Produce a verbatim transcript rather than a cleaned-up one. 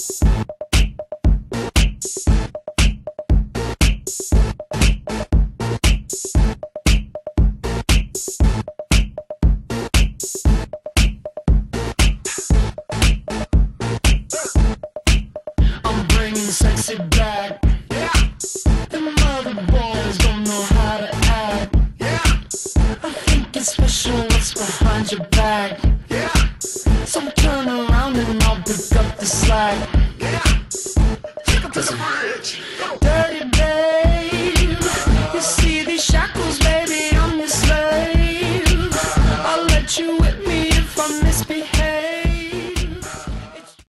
Sexy back, yeah. Them other boys don't know how to act, yeah. I think it's special what's behind your back, yeah. So turn around and I'll pick up the slack, yeah. Take 'em to the bridge. Dirty